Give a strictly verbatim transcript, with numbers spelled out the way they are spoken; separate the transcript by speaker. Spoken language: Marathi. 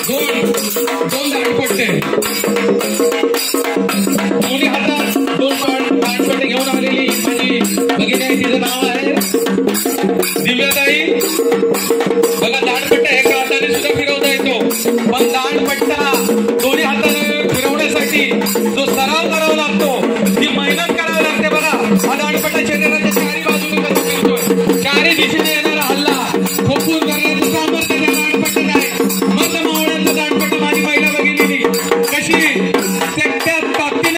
Speaker 1: दोन दोन दांडपट्टे दोन्ही हातात दोन दांडपट्टे घेऊन आलेली माझी भगिनी आहे. तिचं नाव आहे